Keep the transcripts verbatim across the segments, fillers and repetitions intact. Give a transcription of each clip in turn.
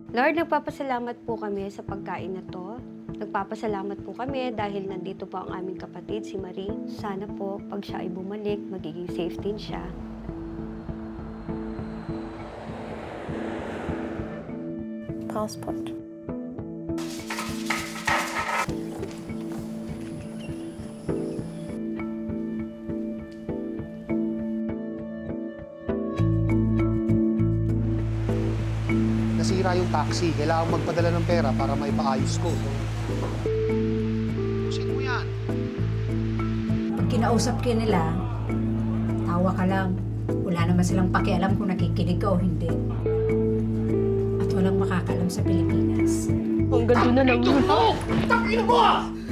Lord, nagpapasalamat po kami sa pagkain na to. Nagpapasalamat po kami dahil nandito po ang aming kapatid, si Marie. Sana po, pag siya ay bumalik, magiging safe din siya. Passport. Nasira yung taxi. Kailangan magpadala ng pera para maipaayos ko. Sino mo yan? Pag kinausap ka nila, tawa ka lang. Wala naman silang pakialam kung nakikinig ka o hindi. At walang makakaalam sa Pilipinas. Ang ganda na lang yun. Takin mo!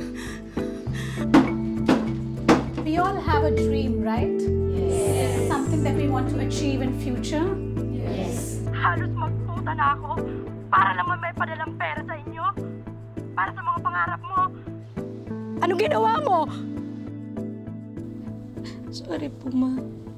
We all have a dream, right? Yes. Something that we want to achieve in future. Yes. Halos magputa na ako para naman may padalang pera sa inyo. Para sa mga pangarap mo. Anong ginawa mo? Sorry po, ma.